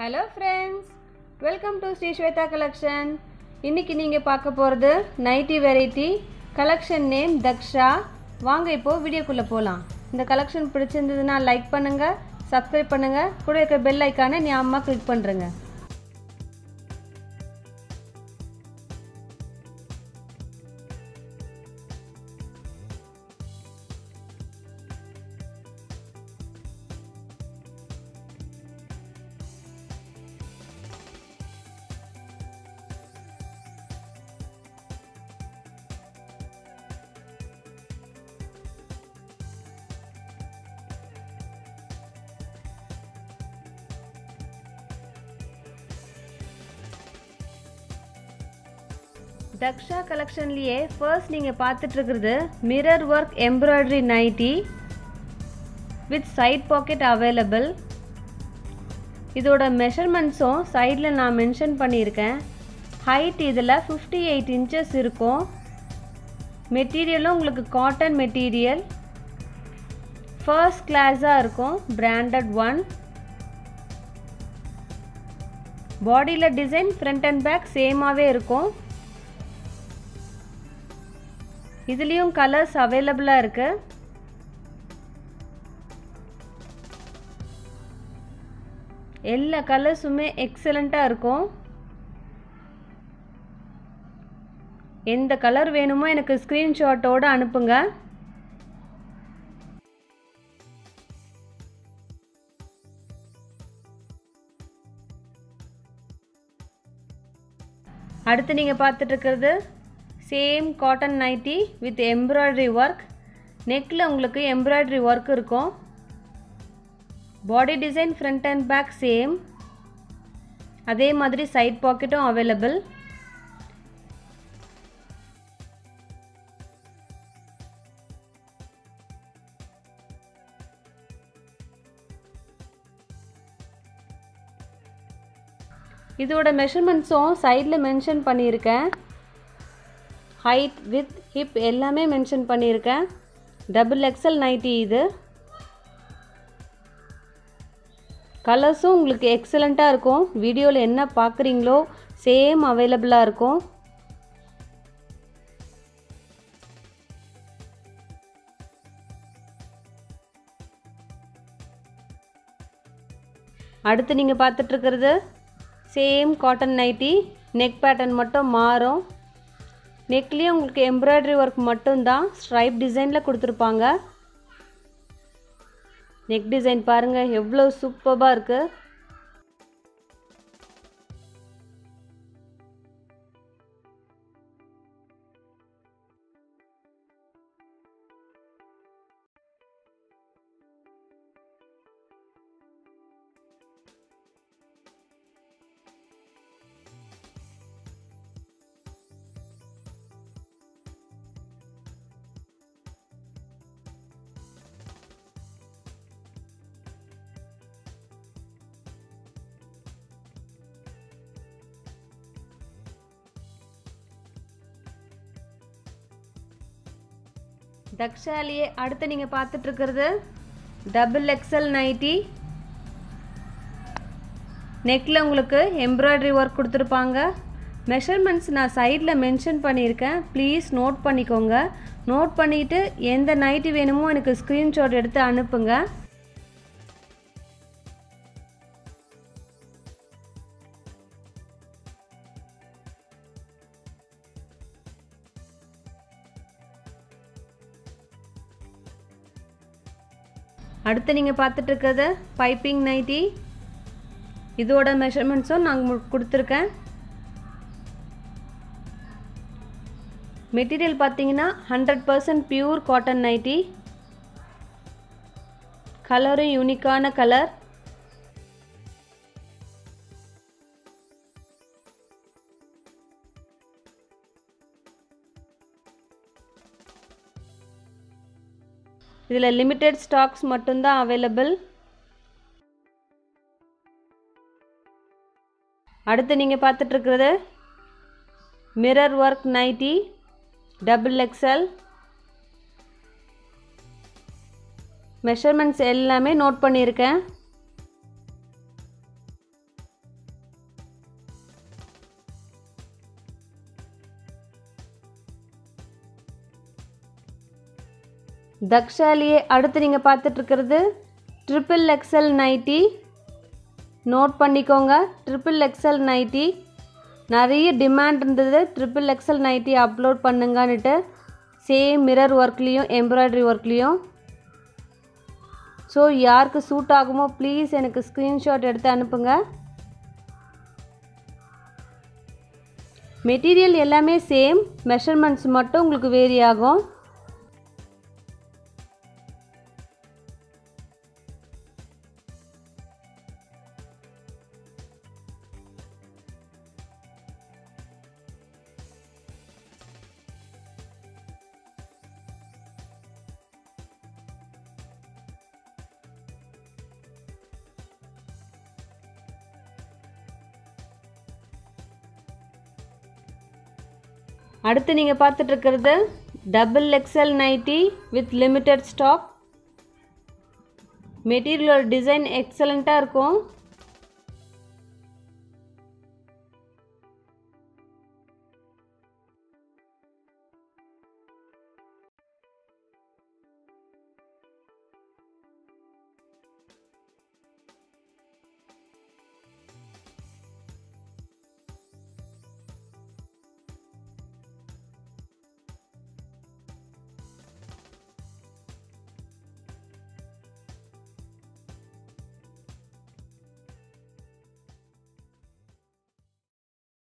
Hello friends, welcome to Sri Shweta collection. இன்னைக்கு நீங்க பார்க்க போறது nighty variety collection name Daksha. வாங்க இப்போ வீடியோக்குள்ள போலாம். இந்த கலெக்ஷன் பிடிச்சிருந்ததுன்னா லைக் பண்ணுங்க, சப்ஸ்கிரைப் பண்ணுங்க, கூட இருக்க பெல் ஐகானை ஞாபகமா கிளிக் பண்ணுங்க. தக்ஷா கலெக்ஷன்லயே ஃபர்ஸ்ட் நீங்க பார்த்துட்டு இருக்கிறது mirror work embroidery nighty with side pocket available. இதோட மெஷர்மெண்ட்ஸும் சைடில் நான் மென்ஷன் பண்ணியிருக்கேன். ஹைட் இதில் 58 inches இருக்கும். மெட்டீரியலும் உங்களுக்கு காட்டன் மெட்டீரியல், ஃபர்ஸ்ட் கிளாஸாக இருக்கும், பிராண்டட் ஒன். பாடியில் டிசைன் ஃப்ரண்ட் அண்ட் பேக் சேமாகவே இருக்கும். இதுலேயும் கலர்ஸ் அவைலபிளாக இருக்கு. எல்லா கலர்ஸுமே எக்ஸலண்ட்டாக இருக்கும். எந்த கலர் வேணுமோ எனக்கு ஸ்க்ரீன்ஷாட்டோடு அனுப்புங்க. அடுத்து நீங்கள் பார்த்துட்டு இருக்கிறது same cotton nighty with embroidery work. நெக்கில் உங்களுக்கு எம்ப்ராய்டரி ஒர்க் இருக்கும். Body design front and back same. அதே மாதிரி சைட் பாக்கெட்டும் அவைலபிள். இதோட மெஷர்மெண்ட்ஸும் சைடில் மென்ஷன் பண்ணியிருக்கேன். ஹைட் வித் ஹிப் எல்லாமே மென்ஷன் பண்ணியிருக்கேன். XXL நைட்டி இது. கலர்ஸும் உங்களுக்கு எக்ஸலண்ட்டாக இருக்கும். வீடியோவில் என்ன பார்க்குறீங்களோ சேம் அவைலபிளாக இருக்கும். அடுத்து நீங்கள் பார்த்துட்ருக்கிறது same cotton nighty. Neck pattern மட்டும் மாறும். நெக்லேயும் உங்களுக்கு எம்ப்ராய்டரி ஒர்க் மட்டும்தான் ஸ்ட்ரைப் டிசைனில் கொடுத்துருப்பாங்க. நெக் டிசைன் பாருங்கள் எவ்வளோ சூப்பராக இருக்குது. தக்ஷாலியே அடுத்து நீங்கள் பார்த்துட்டு இருக்கிறது XXL நைட்டி. நெக்கில் உங்களுக்கு எம்ப்ராய்டரி ஒர்க் கொடுத்துருப்பாங்க. மெஷர்மெண்ட்ஸ் நான் சைடில் மென்ஷன் பண்ணியிருக்கேன். ப்ளீஸ் நோட் பண்ணிக்கோங்க. நோட் பண்ணிவிட்டு எந்த நைட்டி வேணுமோ எனக்கு ஸ்க்ரீன்ஷாட் எடுத்து அனுப்புங்க. அடுத்து நீங்கள் பார்த்துட்டு இருக்கிறது பைப்பிங் நைட்டி. இதோட மெஷர்மெண்ட்ஸும் நாங்கள் கொடுத்துருக்கேன். மெட்டீரியல் பார்த்தீங்கன்னா 100% பியூர் காட்டன் நைட்டி. கலரும் யூனிக்கான கலர். இதில் லிமிட்டெட் ஸ்டாக்ஸ் மட்டும்தான் அவைலபிள். அடுத்து நீங்கள் பார்த்துட்டு இருக்கிறது mirror work nighty XXL. Measurements எல்லாமே நோட் பண்ணியிருக்கேன். தக்ஷாலியே அடுத்து நீங்கள் பார்த்துட்ருக்கிறது ட்ரிபிள் எக்ஸல் நைட்டி. நோட் பண்ணிக்கோங்க, ட்ரிபிள் எக்ஸல் நைட்டி நிறைய டிமாண்ட் இருந்தது. ட்ரிபிள் எக்ஸல் நைட்டி அப்லோட் பண்ணுங்கன்னுட்டு, சேம் மிரர் ஒர்க்லேயும் எம்ப்ராய்டரி ஒர்க்லேயும். ஸோ யாருக்கு சூட் ஆகுமோ ப்ளீஸ் எனக்கு ஸ்க்ரீன்ஷாட் எடுத்து அனுப்புங்க. மெட்டீரியல் எல்லாமே சேம், மெஷர்மெண்ட்ஸ் மட்டும் உங்களுக்கு வேரி ஆகும். அடுத்து நீங்கள் பார்த்துட்ருக்கிறது double XL nighty with limited stock. மெட்டீரியலோட டிசைன் எக்ஸலண்ட்டாக இருக்கும்.